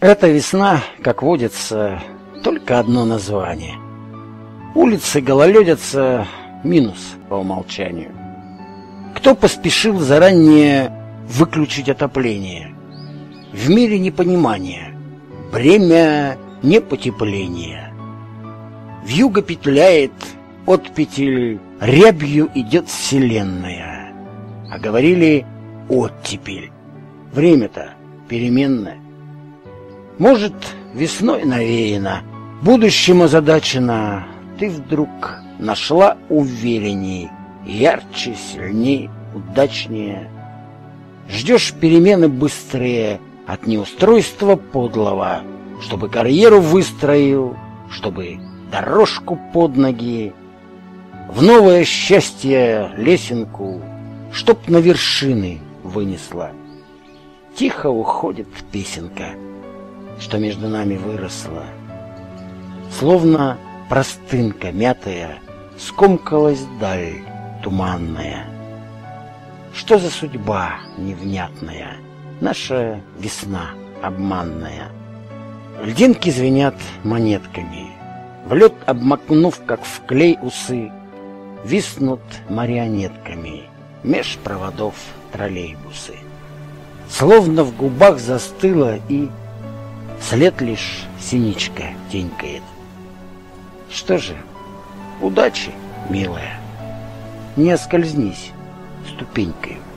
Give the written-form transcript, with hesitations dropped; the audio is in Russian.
Эта весна, как водится, только одно название. Улицы гололедятся, минус по умолчанию. Кто поспешил заранее выключить отопление? В мире непонимания, бремя непотепления. Вьюга петляет, оттепель, рябью идет вселенная. А говорили оттепель. Время-то переменное. Может, весной навеяно, будущим озадачено, ты вдруг нашла уверенней, ярче, сильней, удачнее. Ждешь перемены быстрые от неустройства подлого, чтобы карьеру выстроил, чтобы дорожку под ноги, в новое счастье лесенку, чтоб на вершины вынесла. Тихо уходит песенка, что между нами выросла. Словно простынка мятая скомкалась даль туманная. Что за судьба невнятная, наша весна обманная? Льдинки звенят монетками, в лед обмакнув, как в клей усы, виснут марионетками меж проводов троллейбусы. Словно в губах застыла и след лишь синичка тенькает. Что же, удачи, милая, не оскользнись ступенькою.